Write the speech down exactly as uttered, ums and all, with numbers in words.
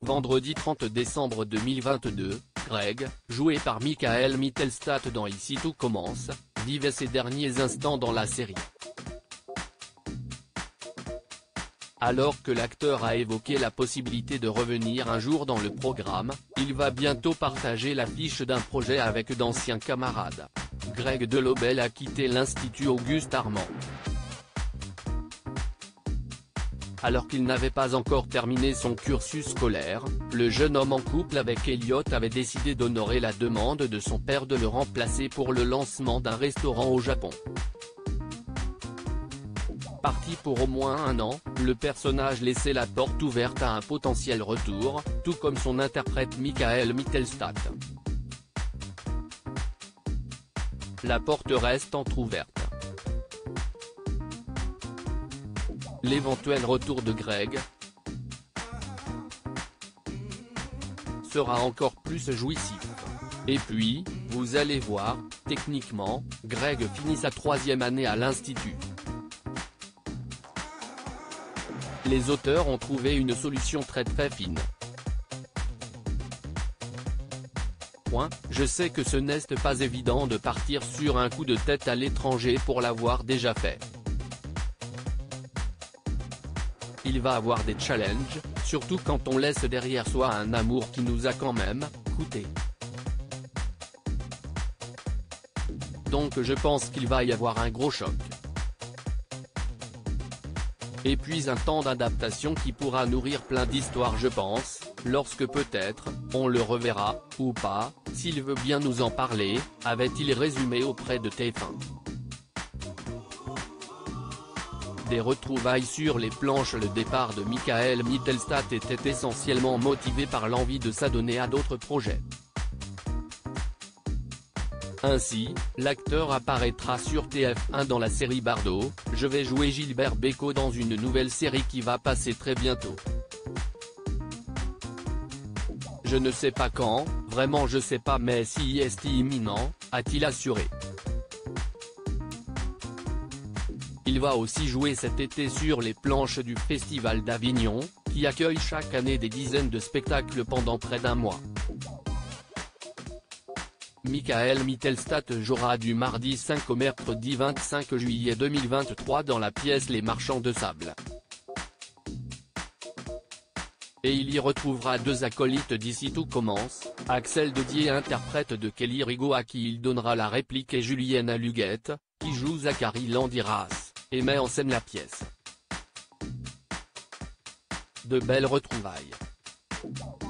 Vendredi trente décembre deux mille vingt-deux, Greg, joué par Michael Mittelstadt dans Ici tout commence, vivait ses derniers instants dans la série. Alors que l'acteur a évoqué la possibilité de revenir un jour dans le programme, il va bientôt partager l'affiche d'un projet avec d'anciens camarades. Greg Delobel a quitté l'Institut Auguste Armand. Alors qu'il n'avait pas encore terminé son cursus scolaire, le jeune homme en couple avec Elliot avait décidé d'honorer la demande de son père de le remplacer pour le lancement d'un restaurant au Japon. Parti pour au moins un an, le personnage laissait la porte ouverte à un potentiel retour, tout comme son interprète Michael Mittelstadt. La porte reste entrouverte. L'éventuel retour de Greg sera encore plus jouissif. Et puis, vous allez voir, techniquement, Greg finit sa troisième année à l'Institut. Les auteurs ont trouvé une solution très très fine. Point, je sais que ce n'est pas évident de partir sur un coup de tête à l'étranger pour l'avoir déjà fait. Il va avoir des challenges, surtout quand on laisse derrière soi un amour qui nous a quand même coûté. Donc je pense qu'il va y avoir un gros choc. Et puis un temps d'adaptation qui pourra nourrir plein d'histoires je pense, lorsque peut-être, on le reverra, ou pas, s'il veut bien nous en parler, avait-il résumé auprès de T F un. Des retrouvailles sur les planches. Le départ de Michael Mittelstadt était essentiellement motivé par l'envie de s'adonner à d'autres projets. Ainsi, l'acteur apparaîtra sur T F un dans la série Bardo, Je vais jouer Gilbert Bécaud dans une nouvelle série qui va passer très bientôt. Je ne sais pas quand, vraiment je sais pas mais si est imminent, a-t-il assuré. Il va aussi jouer cet été sur les planches du Festival d'Avignon, qui accueille chaque année des dizaines de spectacles pendant près d'un mois. Michael Mittelstadt jouera du mardi cinq au mercredi vingt-cinq juillet deux mille vingt-trois dans la pièce Les Marchands de Sable. Et il y retrouvera deux acolytes d'Ici tout commence, Axel Dedier interprète de Kelly Rigaud à qui il donnera la réplique et Julienne Aluguette, qui joue Zachary Landiras, et met en scène la pièce. De belles retrouvailles.